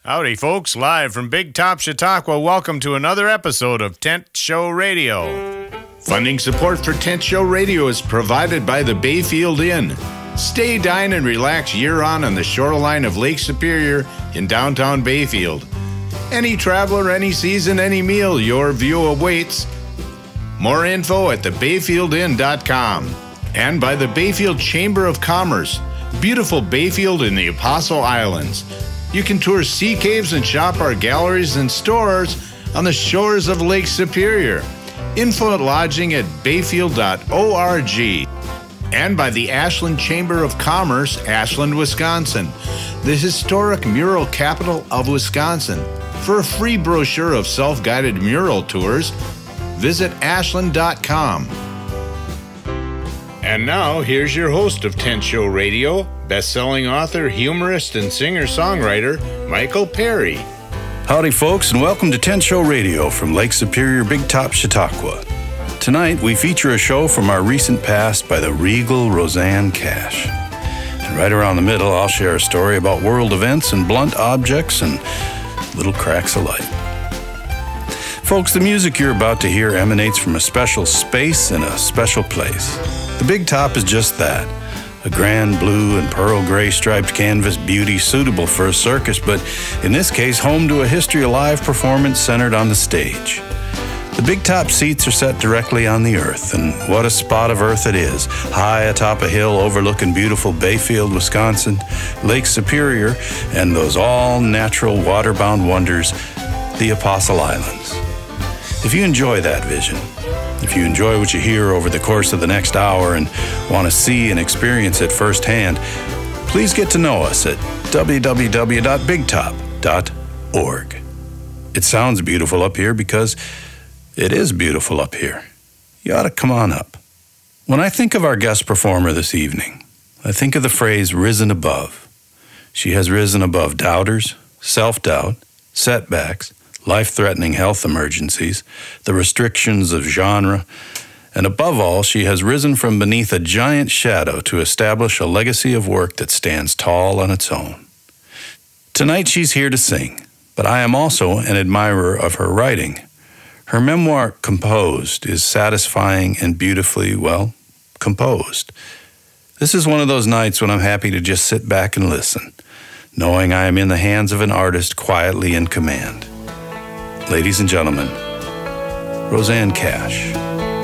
Howdy, folks. Live from Big Top Chautauqua, welcome to another episode of Tent Show Radio. Funding support for Tent Show Radio is provided by the Bayfield Inn. Stay, dine, and relax year-round on the shoreline of Lake Superior in downtown Bayfield. Any traveler, any season, any meal, your view awaits. More info at thebayfieldinn.com. And by the Bayfield Chamber of Commerce, beautiful Bayfield in the Apostle Islands. You can tour sea caves and shop our galleries and stores on the shores of Lake Superior. Info at lodging at bayfield.org. And by the Ashland Chamber of Commerce, Ashland, Wisconsin, the historic mural capital of Wisconsin. For a free brochure of self-guided mural tours, visit ashland.com. And now, here's your host of Tent Show Radio, best-selling author, humorist, and singer-songwriter, Michael Perry. Howdy, folks, and welcome to Tent Show Radio from Lake Superior, Big Top Chautauqua. Tonight, we feature a show from our recent past by the regal Rosanne Cash. And right around the middle, I'll share a story about world events and blunt objects and little cracks of light. Folks, the music you're about to hear emanates from a special space and a special place. The Big Top is just that, a grand blue and pearl gray striped canvas beauty suitable for a circus, but in this case, home to a History Alive performance centered on the stage. The Big Top seats are set directly on the earth, and what a spot of earth it is, high atop a hill overlooking beautiful Bayfield, Wisconsin, Lake Superior, and those all-natural waterbound wonders, the Apostle Islands. If you enjoy that vision, if you enjoy what you hear over the course of the next hour and want to see and experience it firsthand, please get to know us at www.bigtop.org. It sounds beautiful up here because it is beautiful up here. You ought to come on up. When I think of our guest performer this evening, I think of the phrase risen above. She has risen above doubters, self-doubt, setbacks, life-threatening health emergencies, the restrictions of genre, and above all, she has risen from beneath a giant shadow to establish a legacy of work that stands tall on its own. Tonight she's here to sing, but I am also an admirer of her writing. Her memoir, Composed, is satisfying and beautifully, well, composed. This is one of those nights when I'm happy to just sit back and listen, knowing I am in the hands of an artist quietly in command. Ladies and gentlemen, Rosanne Cash.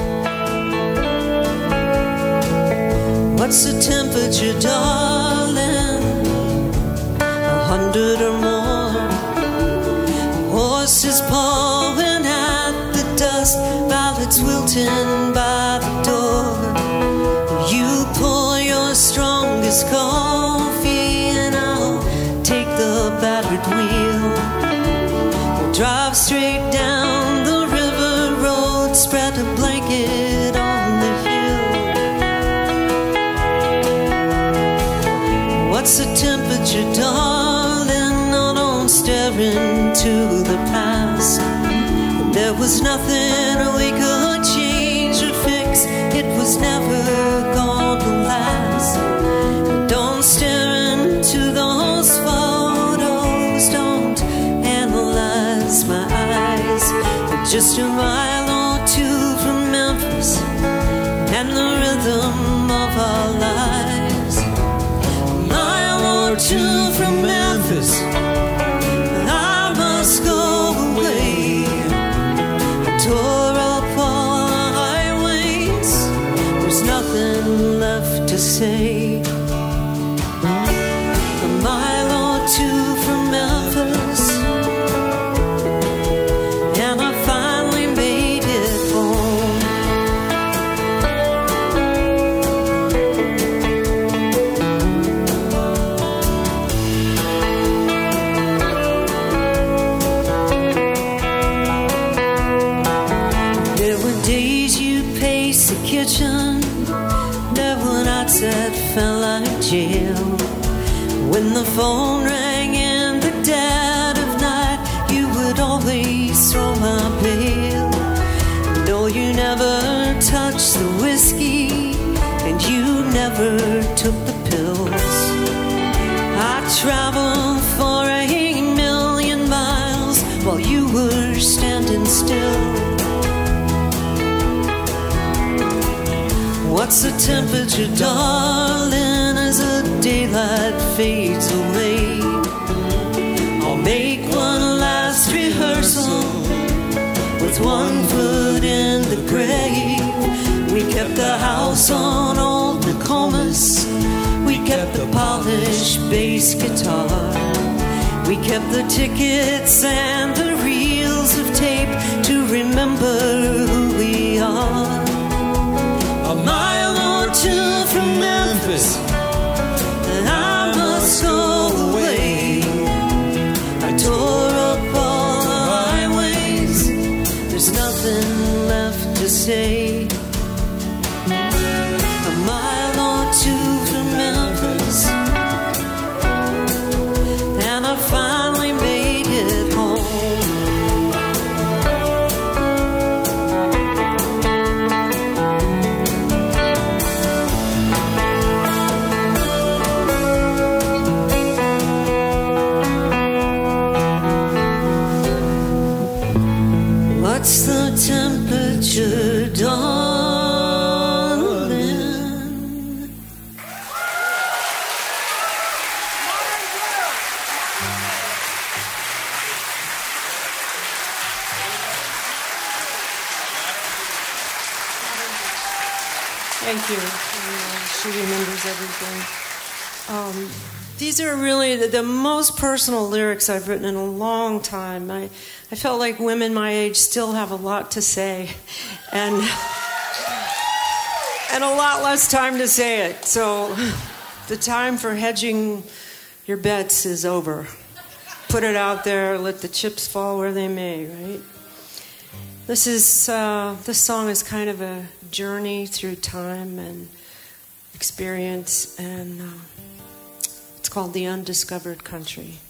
What's the temperature, darling? 100 or more. Horses pawing at the dust, violets wilting by the door. You pour your strongest coffee and I'll take the battered wheel. Drive straight down the river road, spread a blanket on the hill. What's the temperature, darling? No, don't stare into the past. There was nothing we could change or fix. It was never going to last. Don't stare into those photos. Don't analyze my eyes. Just a mile or two from Memphis and the rhythm of our lives. A mile or two from Memphis, I must go away. Tore up all the highways, there's nothing left to say. A mile or two from Memphis, and I finally made it home. There were days you paced the kitchen, there were nights that felt like jail. When the phone rang in the dead of night, you would always throw my bail. No, you never touched the whiskey, and you never took the pills. I traveled for 8 million temperature, darling, as the daylight fades away? I'll make one last rehearsal with one foot in the grave. We kept the house on Old Nokomis. We kept the polished bass guitar. We kept the tickets and the reels of tape to remember who we are. A mile or two from Memphis, and I must go away. I tore up all the highways. There's nothing left to say. A mile or two from Memphis, and I finally made it home. What's the temperature, darling? Thank you. She remembers everything. These are really the most personal lyrics I've written in a long time. I felt like women my age still have a lot to say, and a lot less time to say it. So the time for hedging your bets is over. Put it out there, let the chips fall where they may, right? This song is kind of a journey through time and experience, and it's called The Undiscovered Country.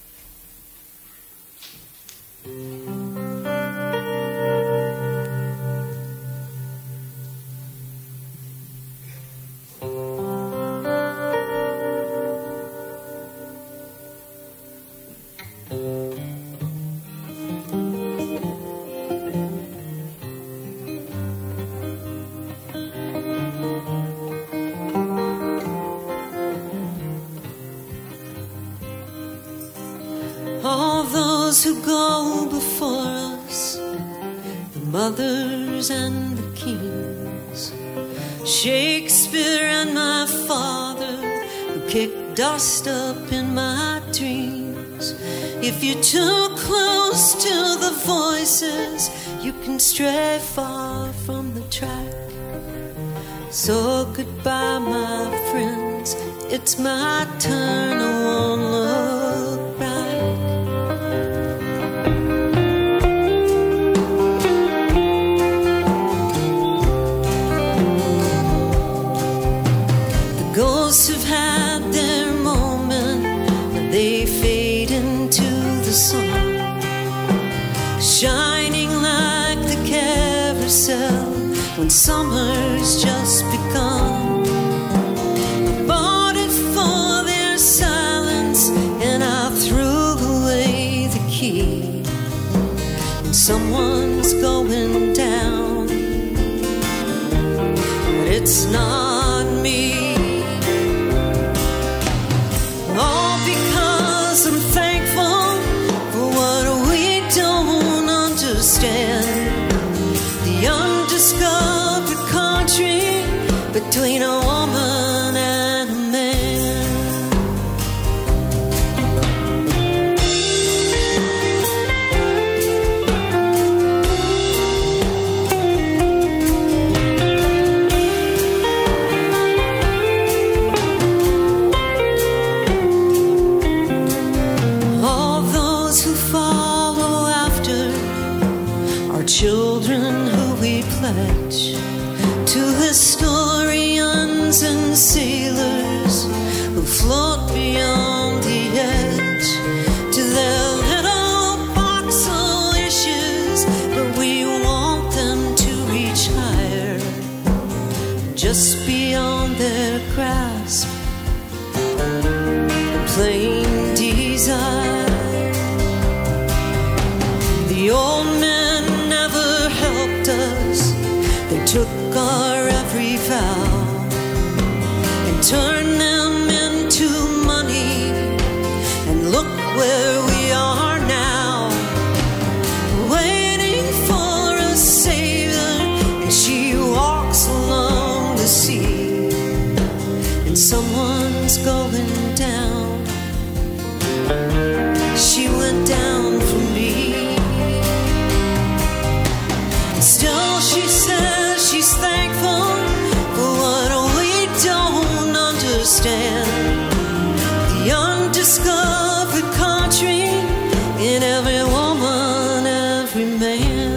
All those who go before us, the mothers and the kings, Shakespeare and my father, who kicked dust up in my dreams. If you're too close to the voices, you can stray far from the track. So goodbye, my friends, it's my turn, I won't look back. Ghosts have had their moment, but they fade into the sun, shining like the carousel when summer's just begun. I bought it for their silence, and I threw away the key. And someone's going down, but it's not me. All because I'm thankful for what we don't understand. The undiscovered country between a woman and a man. Children who we pledge to historians and sailors who float beyond the edge, to their little box of wishes, but we want them to reach higher, just beyond their grasp, plain desire. The old men never helped us, they took our every vow. turn them into money. And look where we are now, waiting for a savior. And she walks along the sea, and someone's going down. She went down for me. And still she says she's thankful for what we don't understand. The undiscovered country in every woman, every man.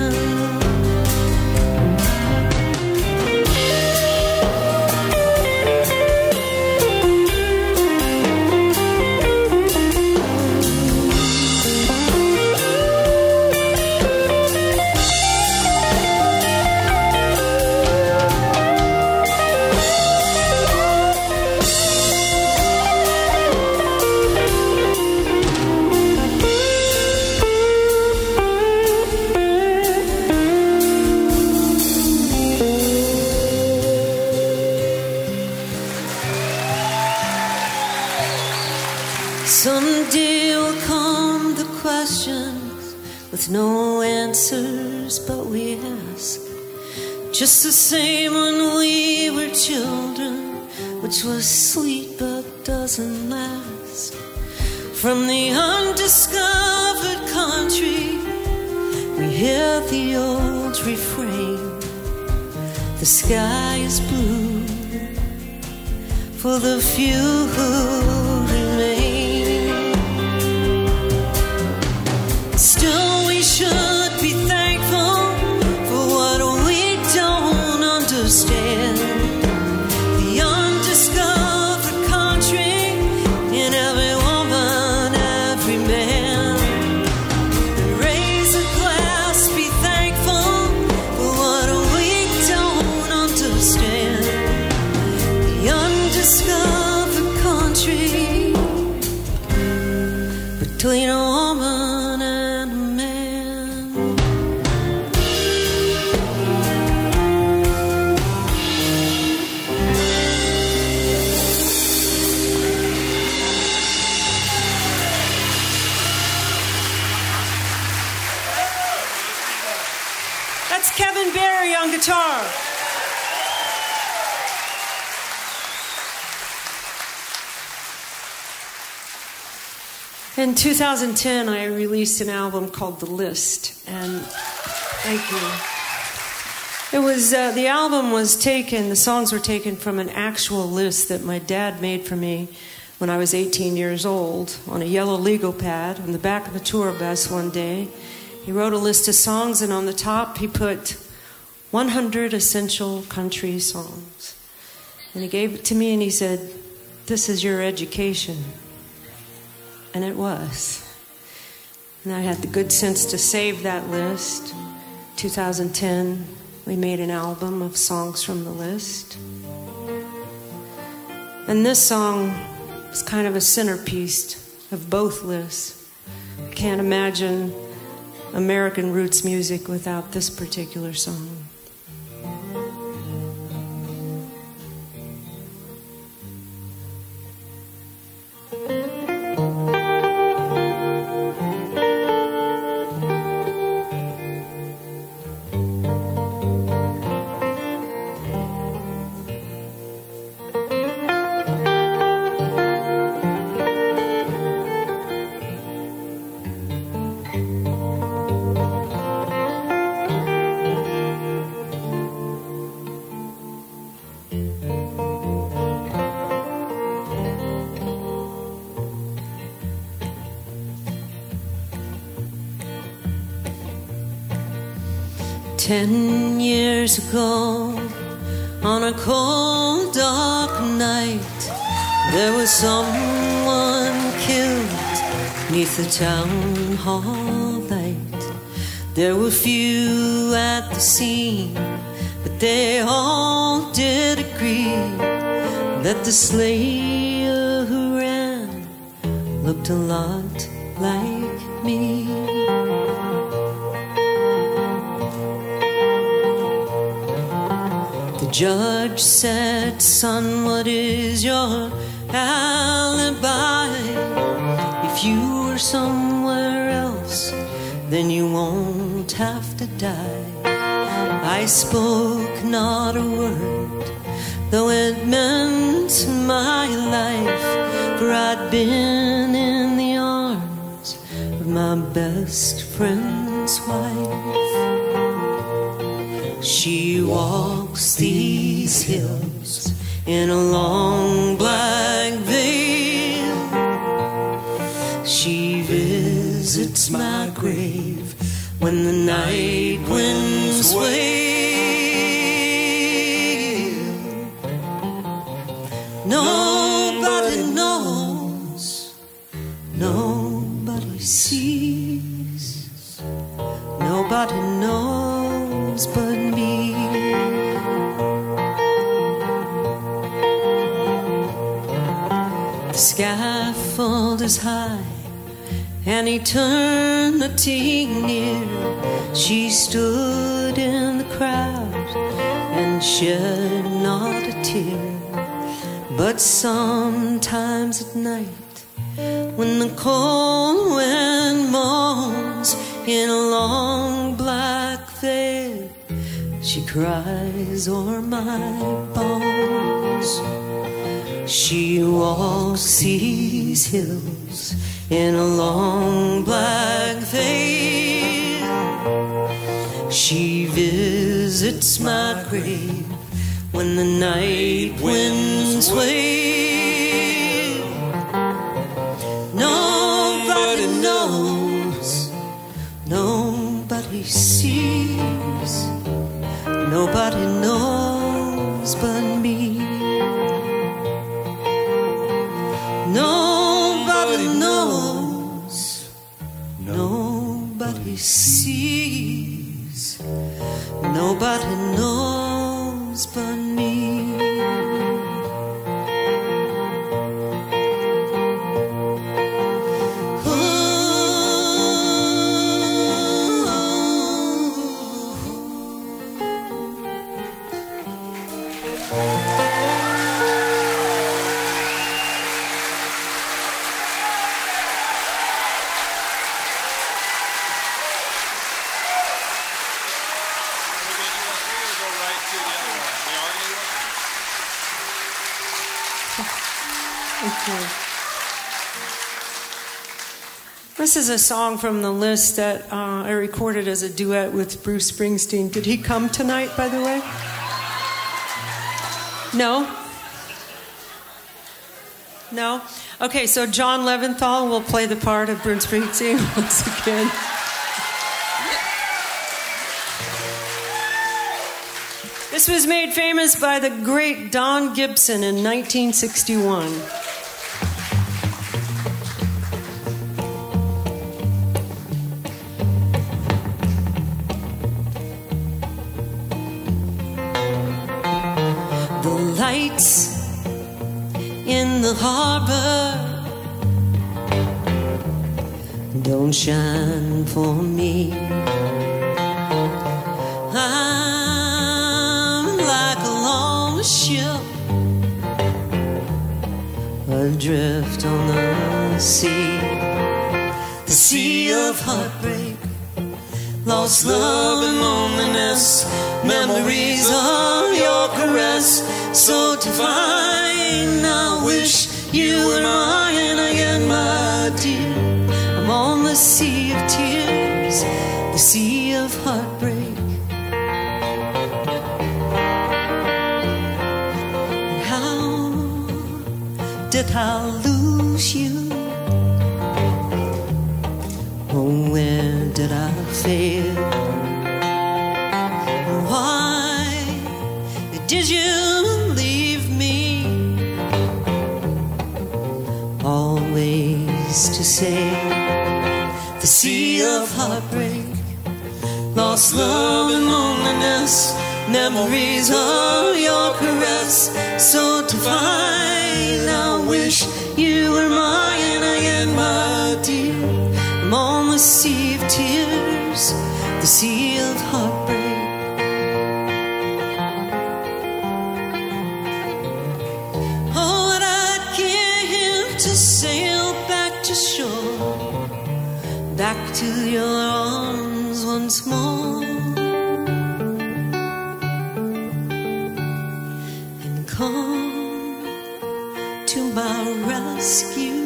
Someday will come the questions with no answers, but we ask. Just the same when we were children, which was sweet but doesn't last. From the undiscovered country, we hear the old refrain. The sky is blue for the few who remain. Still we should be thankful for what we don't understand. The undiscovered country in every woman, every man. And raise a glass, be thankful for what we don't understand. The undiscovered country between a woman and a man. That's Kevin Barry on guitar. In 2010, I released an album called The List, and thank you. It was the album was taken. The songs were taken from an actual list that my dad made for me when I was 18 years old on a yellow legal pad on the back of a tour bus one day. He wrote a list of songs, and on the top he put 100 essential country songs. And he gave it to me, and he said, "This is your education." And it was. And I had the good sense to save that list. 2010, we made an album of songs from the list. And this song is kind of a centerpiece of both lists. I can't imagine American roots music without this particular song. "10 years ago, on a cold, dark night, there was someone killed 'neath the town hall light. There were few at the scene, but they all did agree that the slayer who ran looked a lot like me. The judge said, son, what is your alibi? If you were somewhere else, then you won't have to die. I spoke not a word, though it meant my life, for I'd been in the arms of my best friend's wife. She walks these hills in a long black veil. She visits my grave when the night winds wail. Nobody knows, nobody sees, nobody knows but me. The scaffold is high and eternity near. She stood in the crowd and shed not a tear. But sometimes at night, when the cold wind moans in a long black veil, she cries o'er my bones. She walks these hills in a long black veil. She visits my grave when the night winds wail. Nobody knows, nobody sees, nobody knows but me. Nobody knows, nobody sees, nobody knows but me. This is a song from the list that I recorded as a duet with Bruce Springsteen. Did he come tonight, by the way? No? No? Okay, so John Leventhal will play the part of Bruce Springsteen once again. This was made famous by the great Don Gibson in 1961. In the harbor don't shine for me. I'm like a long ship adrift on the sea of heartbreak, lost love and loneliness, memories of your caress, so divine. I wish you were mine again, my dear. I'm on the sea of tears, the sea of heartbreak. And how did I lose you? Oh, where did I fail? Why did you leave me? Always to sail the sea of heartbreak, lost love and loneliness, memories of your caress, so divine. I wish you were mine again, my dear. I'm on the sea of tears, the sea of heartbreak. back to your arms once more, and come to my rescue.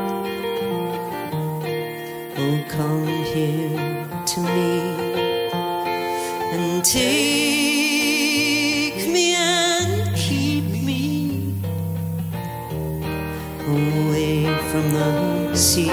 Oh, come here to me and take me and keep me away from the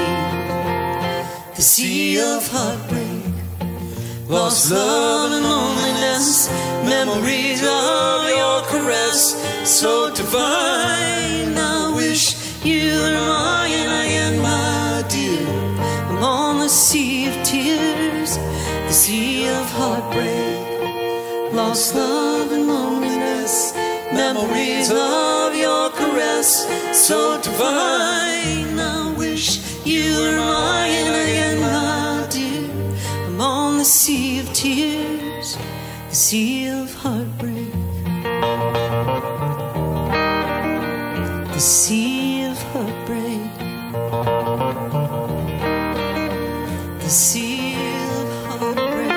sea of heartbreak, lost love and loneliness, memories of your caress, so divine. I wish you were mine again, my dear. I'm on the sea of tears, the sea of heartbreak, lost love and loneliness, memories of your caress, so divine. I wish you were mine again, my dear. I'm on the sea of tears, the sea of heartbreak, the sea of heartbreak, the sea of heartbreak.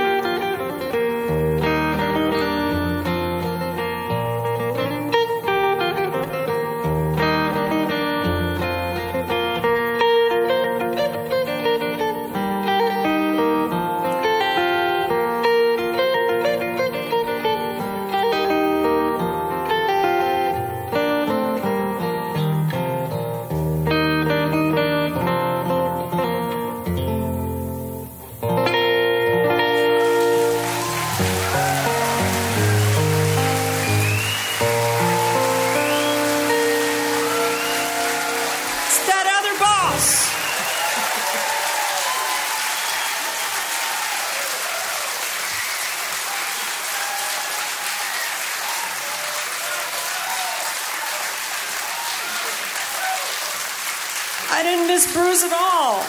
I didn't miss Bruce at all.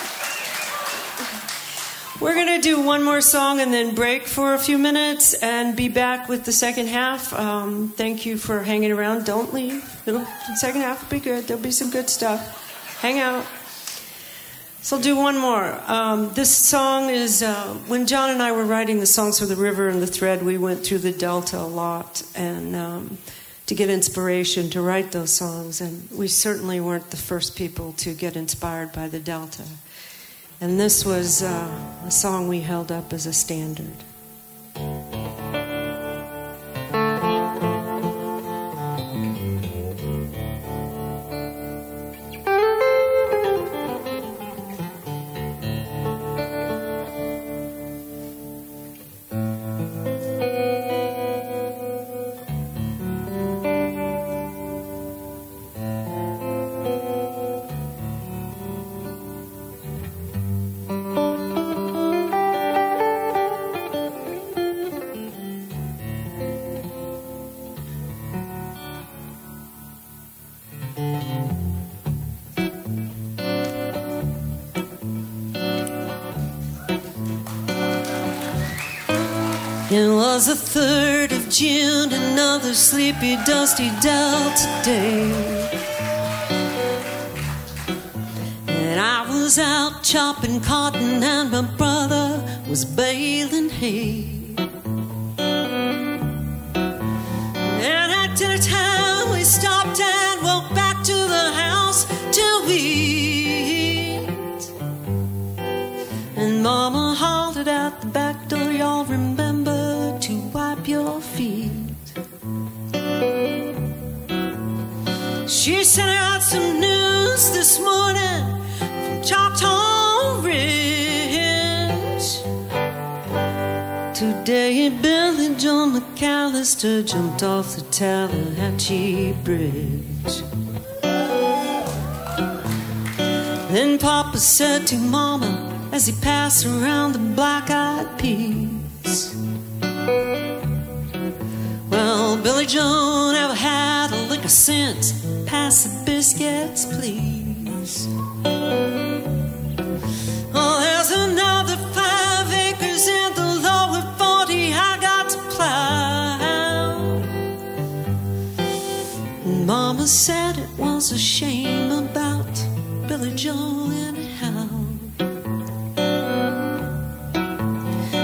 We're going to do one more song and then break for a few minutes and be back with the second half. Thank you for hanging around. Don't leave. The second half will be good. There'll be some good stuff. Hang out. So I'll do one more. This song is, when John and I were writing the songs for the River and the Thread, we went through the Delta a lot and to get inspiration to write those songs. And we certainly weren't the first people to get inspired by the Delta. And this was a song we held up as a standard. It was the 3rd of June, another sleepy, dusty Delta day. And I was out chopping cotton and my brother was baling hay. And at dinner time we stopped and walked back to the house to eat. And Mama hollered at the back door, y'all remember to wipe your feet. She sent out some news this morning from Chautauqua Ridge. Today Billy Joe McAllister jumped off the Tallahatchie Bridge. Then Papa said to Mama as he passed around the black-eyed peas, well, Billy Joe never had a lick of sense. Pass the biscuits, please. Oh, there's another 5 acres in the lower 40 I got to plow. And Mama said it was a shame about Billy Joe anyhow.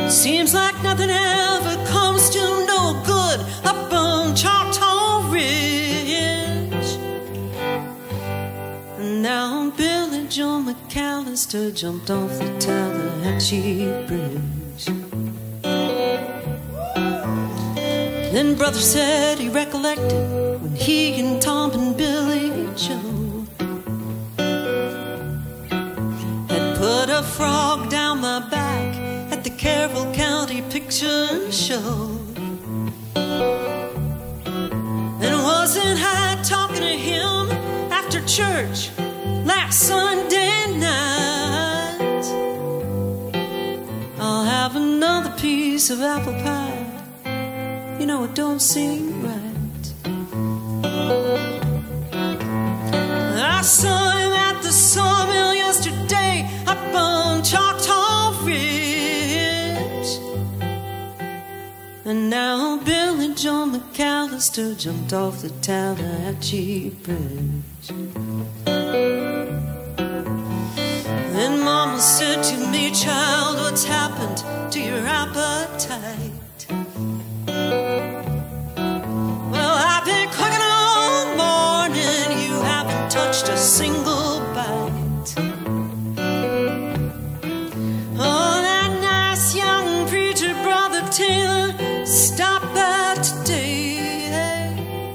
Seems like nothing ever comes to no good up on Chautauqua Ridge. And now Billy Joe McAllister jumped off the Tallahatchie Bridge. Then Brother said he recollected when he and Tom and Billy Joe had put a frog down my back at the Carroll County Picture Show. And wasn't I talking to him after church last Sunday night? I'll have another piece of apple pie. You know it don't seem right. I saw him at the sawmill yesterday up on Chautauqua Ridge. And now Billy Joe McAllister jumped off the Tallahatchie Bridge. Then Mama said to me, child, what's happened to your appetite? Well, I've been cooking all morning, you haven't touched a single bite. Oh, that nice young preacher, Brother Taylor, stopped by today.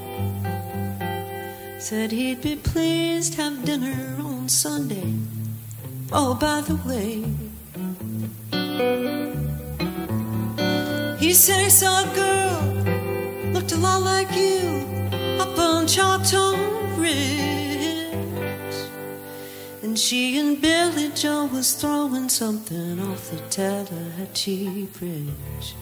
Said he'd be pleased to have dinner on Sunday. Oh, by the way, he said he saw a girl looked a lot like you up on Chautauqua Ridge. And she and Billy Joe was throwing something off the Tallahatchie Bridge.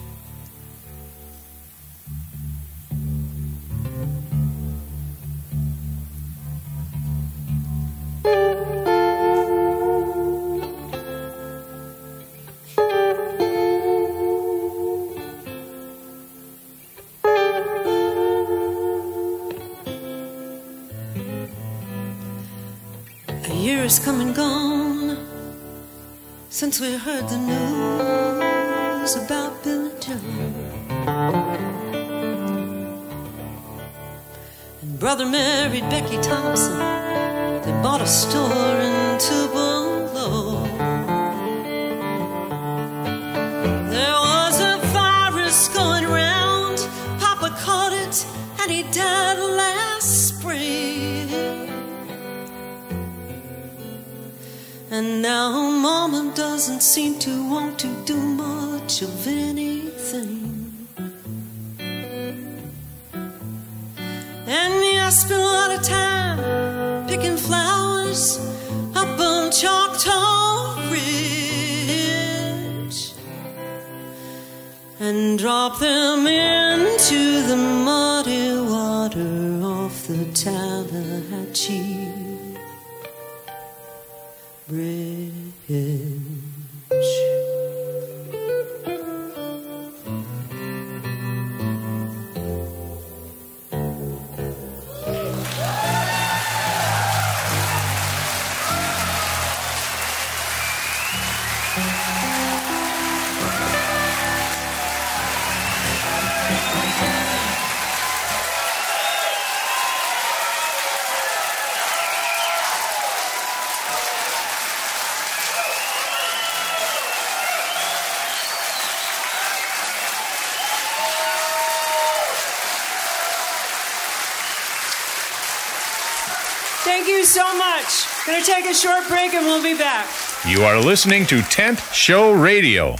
Come and gone since we heard the news about Billy Joe. And Brother married Becky Thompson. They bought a store in Tupelo. There was a virus going round. Papa caught it and he died last spring. And now Mama doesn't seem to want to do much of anything. And me, I spend a lot of time picking flowers up on Chautauqua Ridge and drop them into the muddy water off the Tallahatchie Bridge. Thank you so much. Gonna take a short break and we'll be back. You are listening to Tent Show Radio.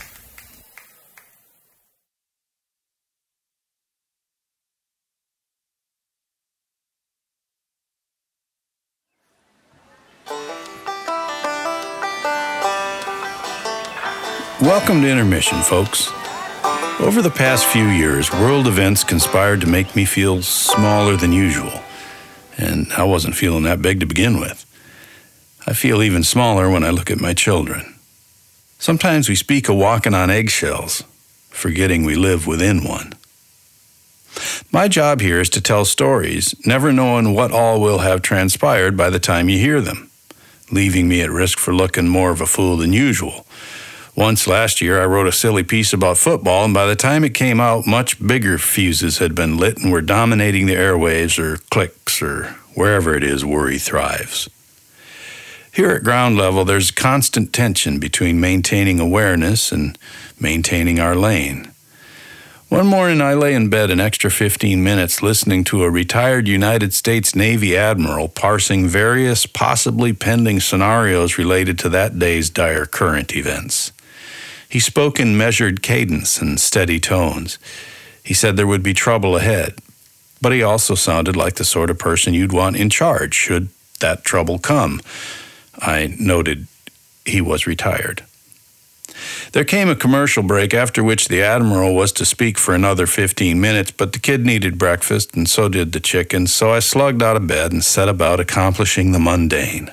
Welcome to Intermission, folks. Over the past few years, world events conspired to make me feel smaller than usual. And I wasn't feeling that big to begin with. I feel even smaller when I look at my children. Sometimes we speak of walking on eggshells, forgetting we live within one. My job here is to tell stories, never knowing what all will have transpired by the time you hear them, leaving me at risk for looking more of a fool than usual, Once last year, I wrote a silly piece about football, and by the time it came out, much bigger fuses had been lit and were dominating the airwaves or clicks or wherever it is worry thrives. Here at ground level, there's constant tension between maintaining awareness and maintaining our lane. One morning, I lay in bed an extra 15 minutes listening to a retired United States Navy admiral parsing various possibly pending scenarios related to that day's dire current events. He spoke in measured cadence and steady tones. He said there would be trouble ahead, but he also sounded like the sort of person you'd want in charge should that trouble come. I noted he was retired. There came a commercial break, after which the Admiral was to speak for another 15 minutes, but the kid needed breakfast, and so did the chicken, so I slugged out of bed and set about accomplishing the mundane.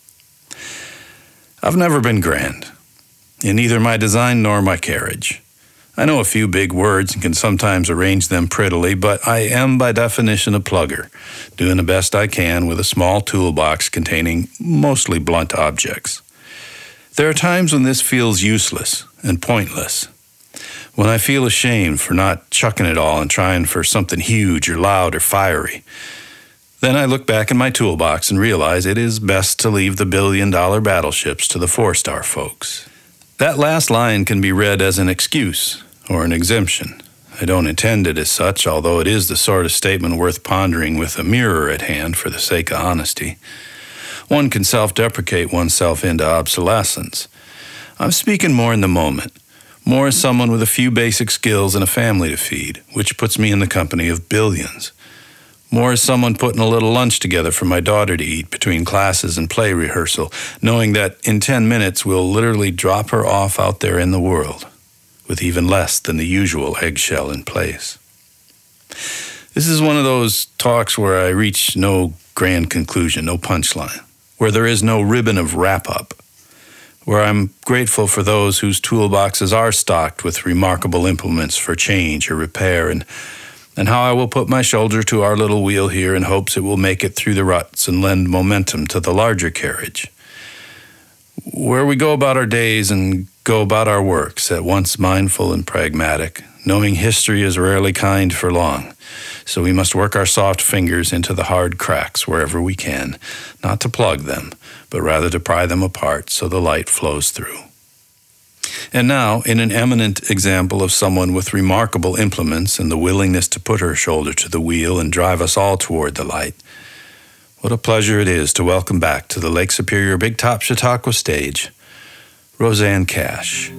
I've never been grand, in neither my design nor my carriage. I know a few big words and can sometimes arrange them prettily, but I am by definition a plugger, doing the best I can with a small toolbox containing mostly blunt objects. There are times when this feels useless and pointless, when I feel ashamed for not chucking it all and trying for something huge or loud or fiery. Then I look back in my toolbox and realize it is best to leave the billion-dollar battleships to the 4-star folks. That last line can be read as an excuse or an exemption. I don't intend it as such, although it is the sort of statement worth pondering with a mirror at hand for the sake of honesty. One can self-deprecate oneself into obsolescence. I'm speaking more in the moment, more as someone with a few basic skills and a family to feed, which puts me in the company of billions. More as someone putting a little lunch together for my daughter to eat between classes and play rehearsal, knowing that in 10 minutes we'll literally drop her off out there in the world, with even less than the usual eggshell in place. This is one of those talks where I reach no grand conclusion, no punchline, where there is no ribbon of wrap-up, where I'm grateful for those whose toolboxes are stocked with remarkable implements for change or repair, and how I will put my shoulder to our little wheel here in hopes it will make it through the ruts and lend momentum to the larger carriage, where we go about our days and go about our works, at once mindful and pragmatic, knowing history is rarely kind for long, so we must work our soft fingers into the hard cracks wherever we can, not to plug them, but rather to pry them apart so the light flows through. And now, in an eminent example of someone with remarkable implements and the willingness to put her shoulder to the wheel and drive us all toward the light, what a pleasure it is to welcome back to the Lake Superior Big Top Chautauqua stage, Rosanne Cash.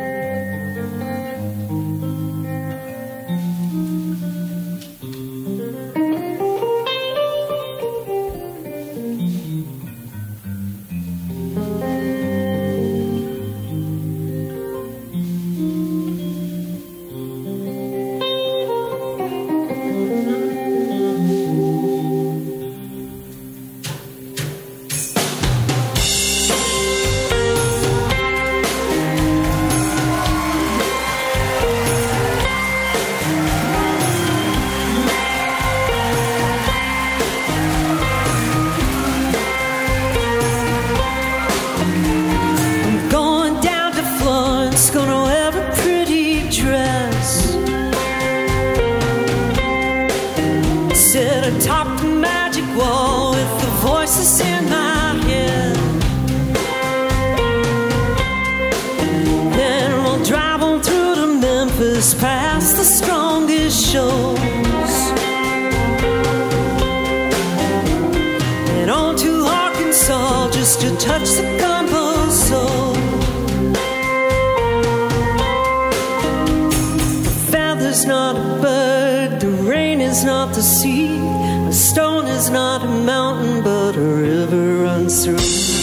Past the strongest shows and on to Arkansas just to touch the gumbo soul. The feather's not a bird, the rain is not the sea, a stone is not a mountain, but a river runs through.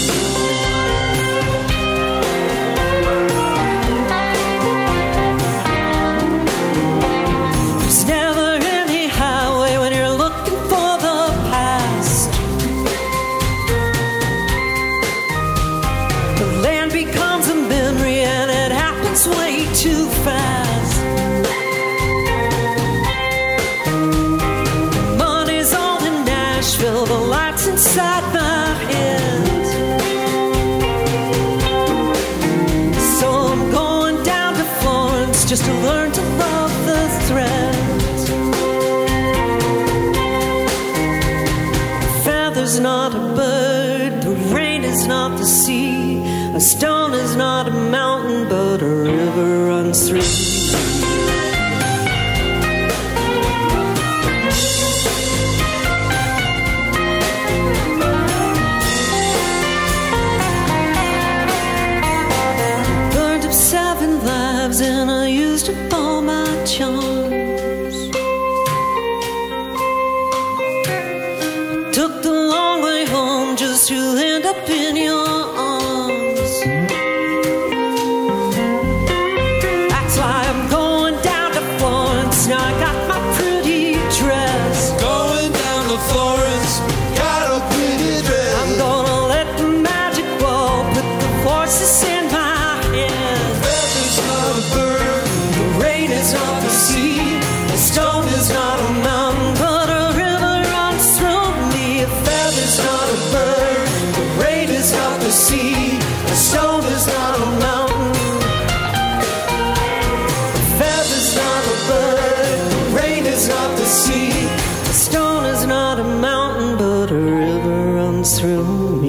Way too fast. Money's on in Nashville, the lights inside my head. So I'm going just to learn to love the threat. A feather's not a bird, the rain is not the sea, a stone is not a mountain, but a river runs through. And I used up all my charms. Took the long way home just to end up in your arms. That's why I'm going down to Florence. Now I got my pretty dress. Going down to Florence, got a pretty dress. I'm gonna let the magic ball put the voices in my head. Not a bird, the rain is not the sea, a stone is not a mountain, but a river runs through me. A feather's not a bird, the rain is not the sea, a stone is not a mountain. A feather's not a bird, the rain is not the sea, a stone is not a mountain, but a river runs through me.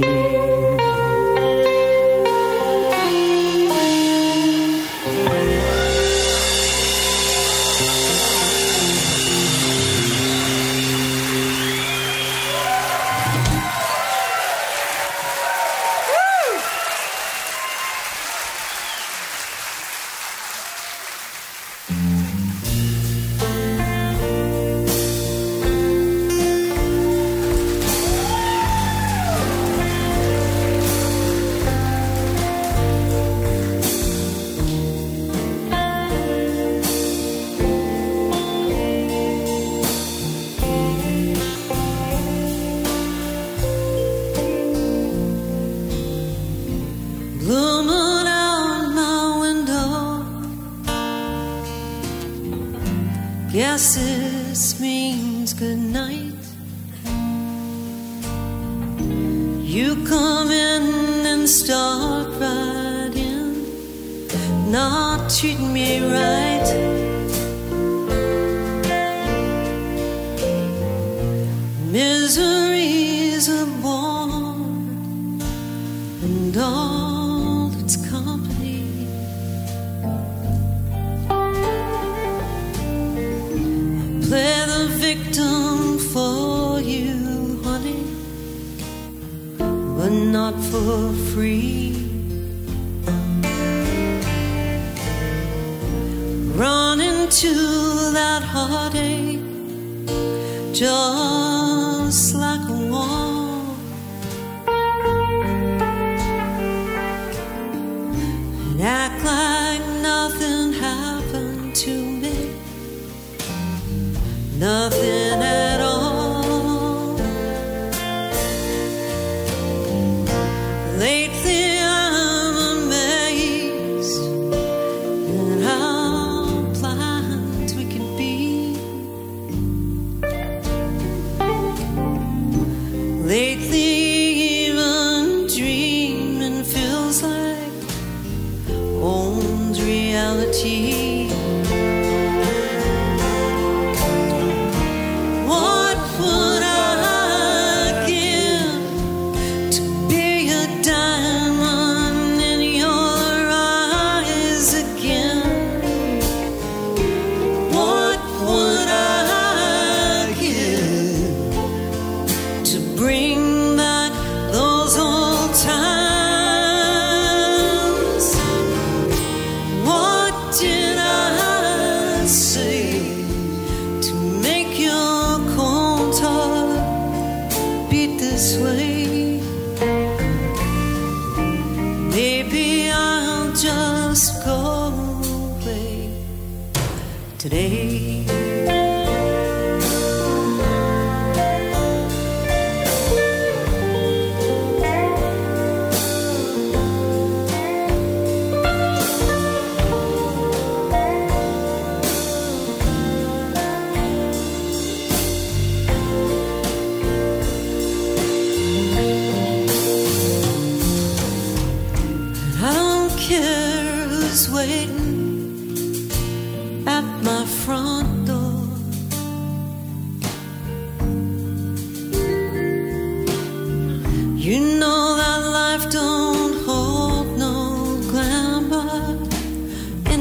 Guess this means good night. You come in and start right in, not treating me right. Misery's a born and all its company. Play the victim for you, honey, but not for free. Run into that heartache just like a wall, and act like nothing happened to me. Nothing at all. Lately I'm amazed at how blind we can be. Lately even dreaming feels like owns reality. Today, I don't care who's waiting,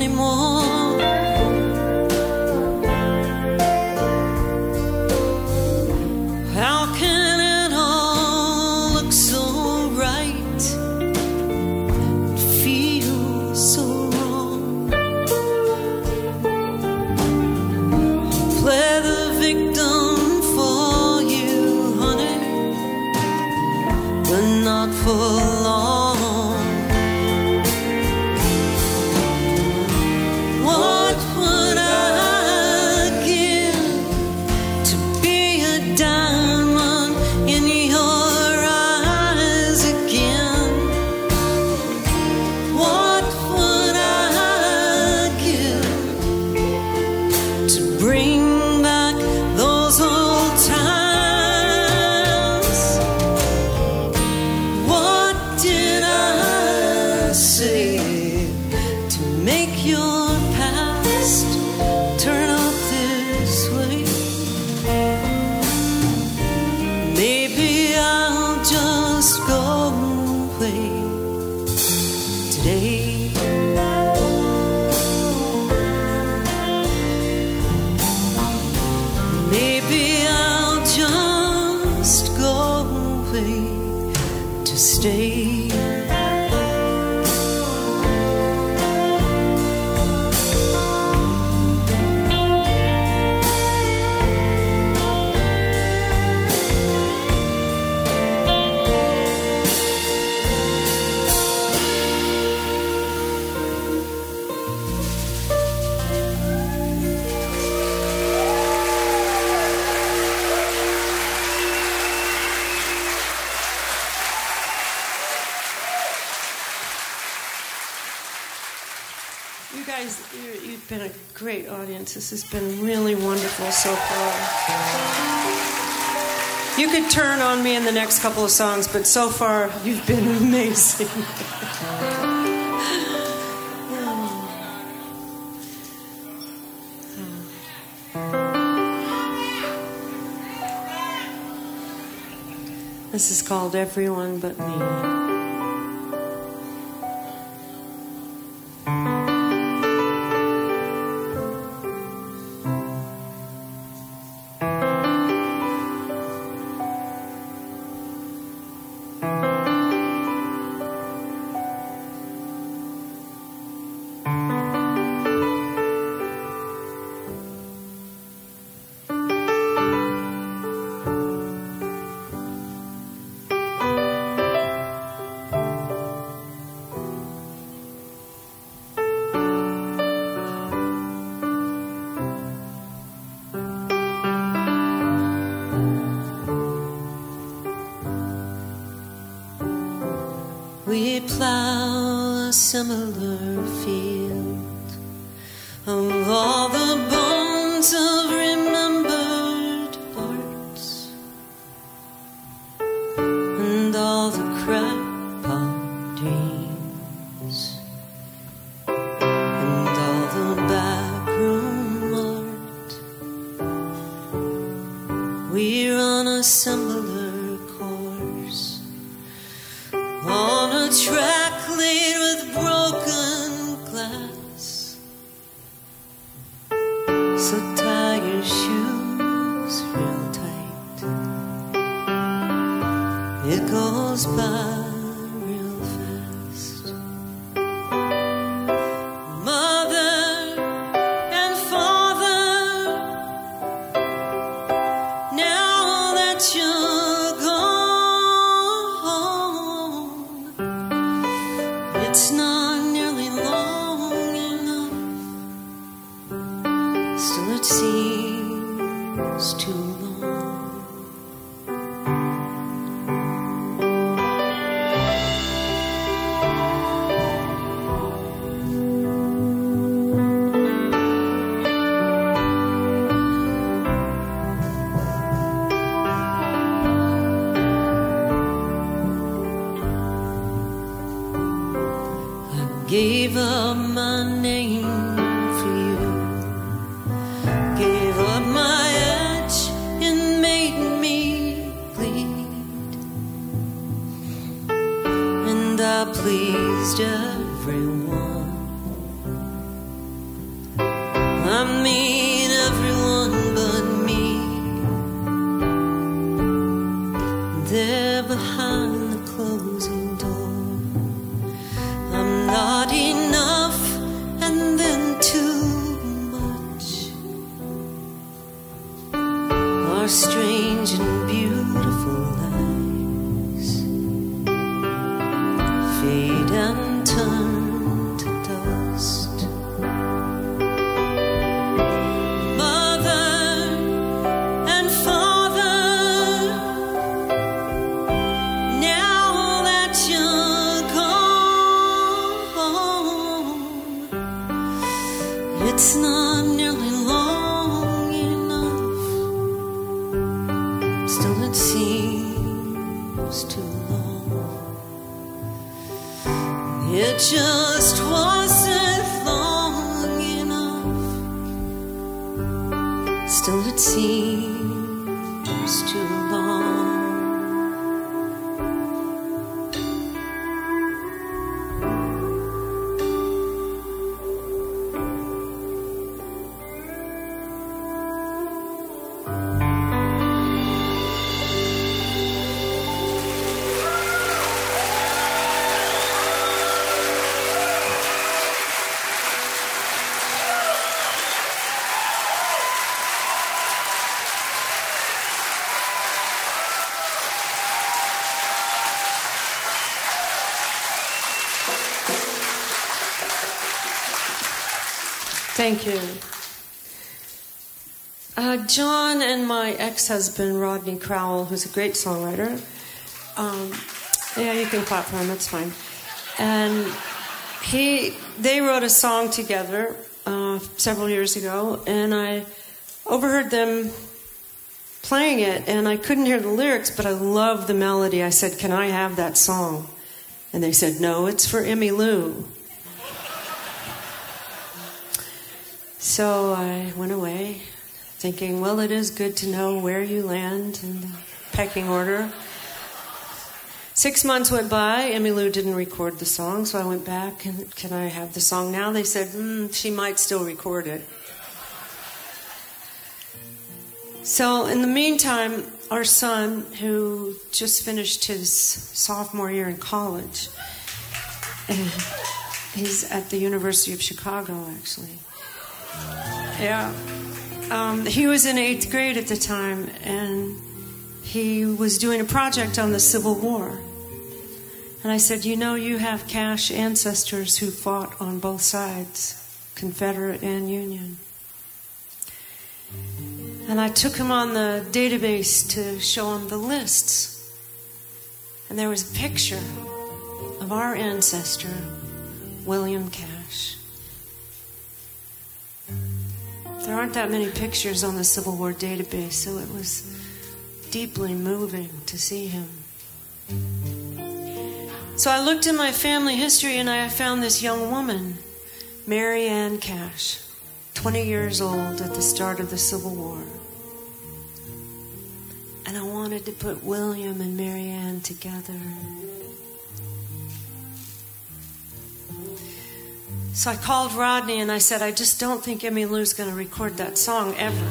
anymore. How can it all look so right and feel so wrong? Play the victim for you, honey, but not for long. What would I give to be a diamond in your eyes again? What would I give to bring back those old times? What did I say to make your past turn out this way? Maybe I'll just go away today. Maybe I'll just go away to stay. You guys, you've been a great audience. This has been really wonderful so far. You could turn on me in the next couple of songs, but so far you've been amazing. This is called Everyone But Me. We plow a similar field of all the bones of remembered hearts and all the crackpot dreams and all the backroom art. We run a similar course on a track laid with broken glass. So tie your shoes real tight. It goes by real fast. Mother and father, now that you're gone, it's not nearly long enough. Still it seems too long. Gave up my name for you, gave up my edge and made me bleed, and I pleased everyone I mean everyone but me. There behind the closing door, I'm not enough and then too much. Our strange and beautiful lives fade and turn to dust. Mother and father, now that you're gone, it's not nearly long enough. Still it seems too long. It just wasn't long enough. Still it seems too long. Thank you. John and my ex-husband, Rodney Crowell, who's a great songwriter. Yeah, you can clap for him, that's fine. And they wrote a song together several years ago, and I overheard them playing it, and I couldn't hear the lyrics, but I loved the melody. I said, "Can I have that song?" And they said, "No, it's for Emmylou." So I went away thinking, well, it is good to know where you land in the pecking order. 6 months went by. Emmylou didn't record the song, so I went back and, "Can I have the song now?" They said, she might still record it. So in the meantime, our son, who just finished his sophomore year in college, he's at the University of Chicago, actually. Yeah. He was in 8th grade at the time, and he was doing a project on the Civil War. And I said, you have Cash ancestors who fought on both sides, Confederate and Union. And I took him on the database to show him the lists. And there was a picture of our ancestor, William Cash. There aren't that many pictures on the Civil War database, so it was deeply moving to see him. So I looked in my family history and I found this young woman, Mary Ann Cash, 20 years old at the start of the Civil War. And I wanted to put William and Mary Ann together. So I called Rodney and I said, "I just don't think Emmylou's going to record that song ever."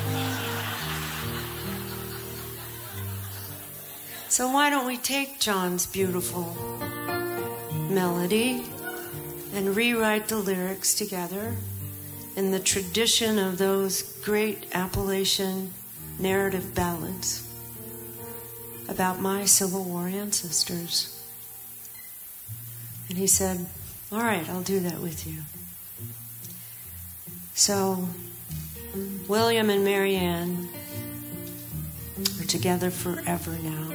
So why don't we take John's beautiful melody and rewrite the lyrics together in the tradition of those great Appalachian narrative ballads about my Civil War ancestors? And he said, "All right, I'll do that with you." So William and Mary Ann are together forever now.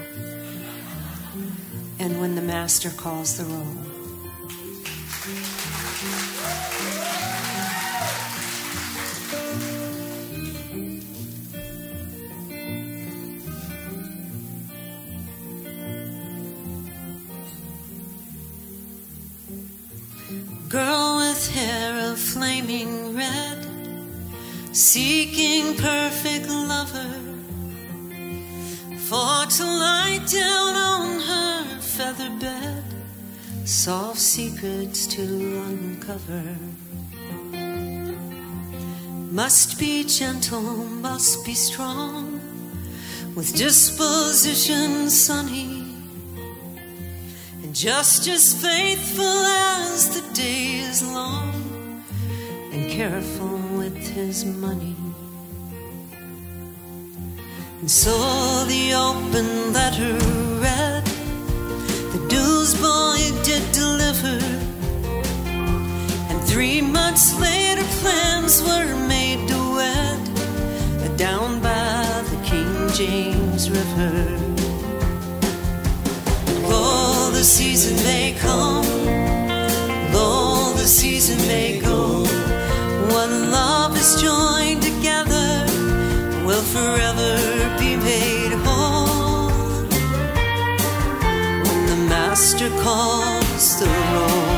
And when the master calls the roll. Girl with hair of flaming red, seeking perfect lover, for to lie down on her feather bed, soft secrets to uncover. must be gentle, must be strong, with disposition sunny, and just as faithful as the day is long, and careful with his money. And so the open letter read, the newsboy did deliver, and 3 months later plans were made to wed down by the King James River. Lo, the season may come, lo, the season may go, when love is joined together will forever be made whole, when the master calls the roll.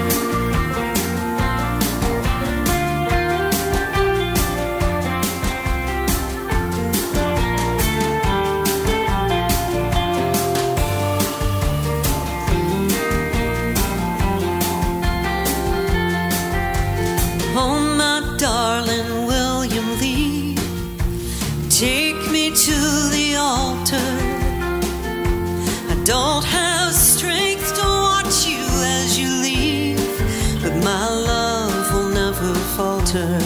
Oh, my darling William Lee, take me to the altar. I don't have strength to watch you as you leave, but my love will never falter.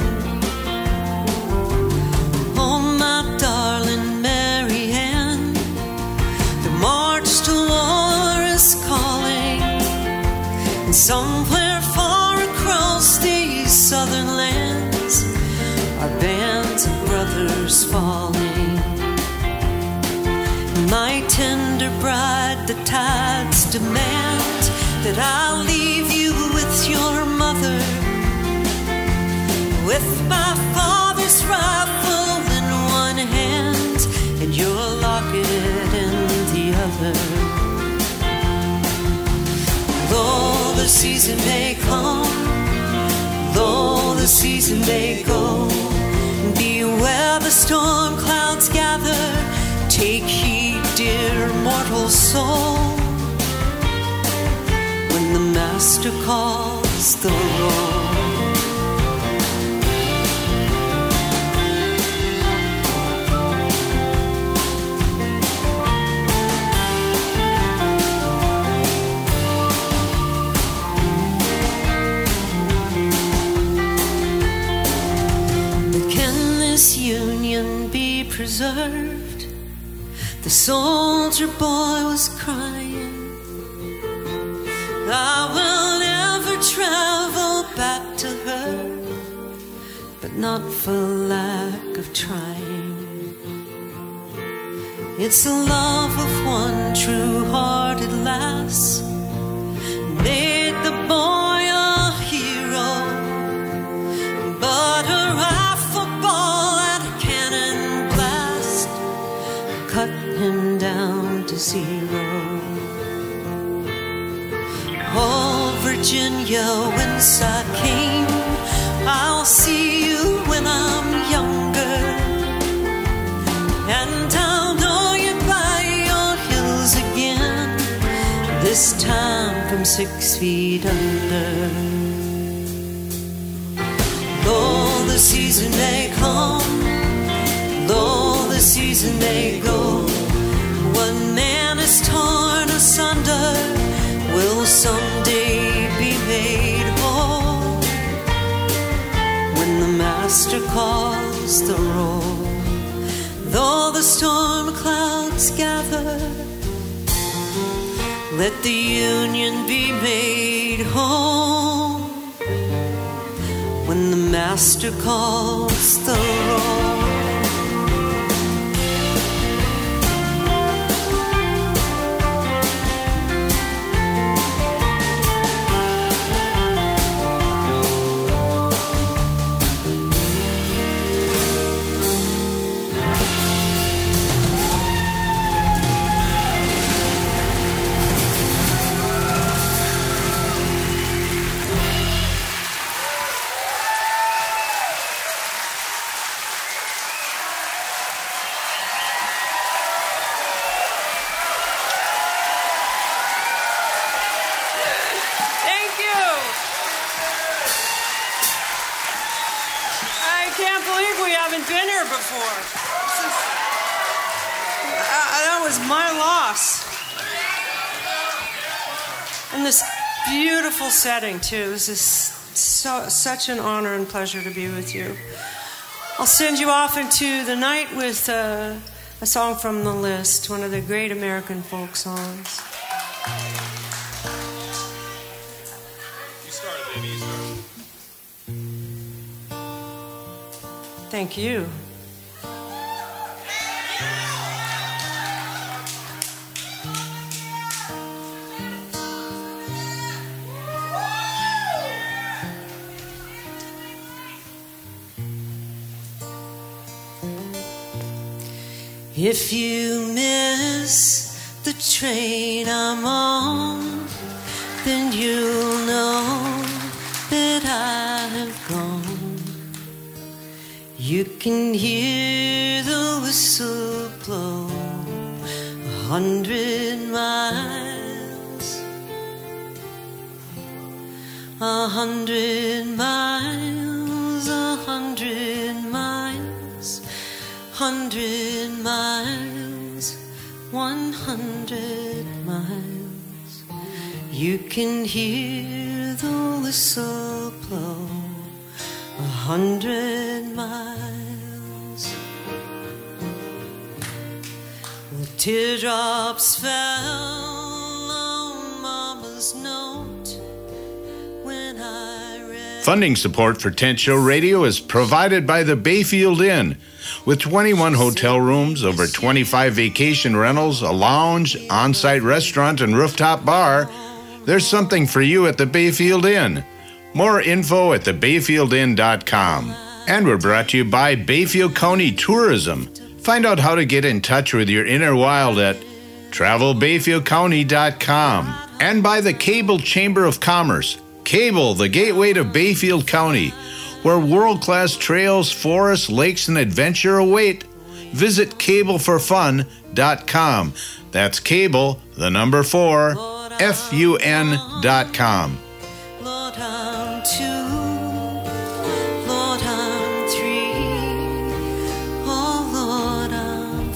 Oh, my darling Mary Ann, the march to war is calling, and somewhere far across these southern lands are bands of brothers falling. My tender bride, the tides demand that I leave you with your mother, with my father's rifle in one hand and your locket in the other. Though the season may come, though the season may go, beware the storm clouds gather. Take heed, dear mortal soul, when the master calls the roll. Union be preserved? The soldier boy was crying. I will never travel back to her, but not for lack of trying. It's the love of one true-hearted lass made the boy a hero, but a rifle ball and a cannon blast cut him down to zero. Oh, Virginia, whence I came, I'll see you when I'm younger, and I'll know you by your hills again, this time from 6 feet under. Though the season may come, though the season may go, one man is torn asunder will someday be made whole, when the master calls the roll. Though the storm clouds gather, let the union be made whole, when the master calls the roll. can't believe we haven't been here before. That was my loss. And this beautiful setting, too. This is such an honor and pleasure to be with you. I'll send you off into the night with a song from the list, one of the great American folk songs. You start, baby, you start. Thank you. If you miss the train I'm on, then you'll know that I have gone. You can hear the whistle blow 100 miles, 100 miles, 100 miles, 100 miles, 100 miles. You can hear the whistle blow 100 miles. The teardrops fell on Mama's note when I read. Funding support for Tent Show Radio is provided by the Bayfield Inn. With 21 hotel rooms, over 25 vacation rentals, a lounge, on-site restaurant, and rooftop bar, there's something for you at the Bayfield Inn. More info at thebayfieldinn.com. And we're brought to you by Bayfield County Tourism. Find out how to get in touch with your inner wild at travelbayfieldcounty.com. And by the Cable Chamber of Commerce. Cable, the gateway to Bayfield County, where world-class trails, forests, lakes, and adventure await. Visit cableforfun.com. That's cable, the number 4, FUN.com. Lord, I'm 2. Lord, I'm 3. Oh, Lord, I'm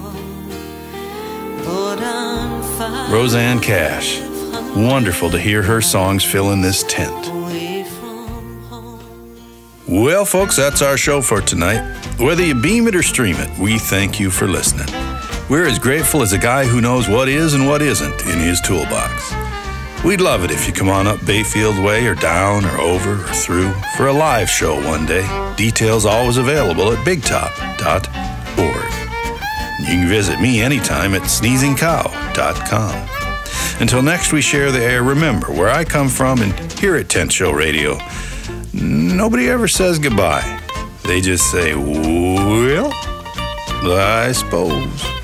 4. Lord, I'm 5. Rosanne Cash. Wonderful to hear her songs fill in this tent. Away from home. Well, folks, that's our show for tonight. Whether you beam it or stream it, we thank you for listening. We're as grateful as a guy who knows what is and what isn't in his toolbox. We'd love it if you come on up Bayfield Way or down or over or through for a live show one day. Details always available at bigtop.org. You can visit me anytime at sneezingcow.com. Until next we share the air, remember where I come from and here at Tent Show Radio, nobody ever says goodbye. They just say, well, I suppose.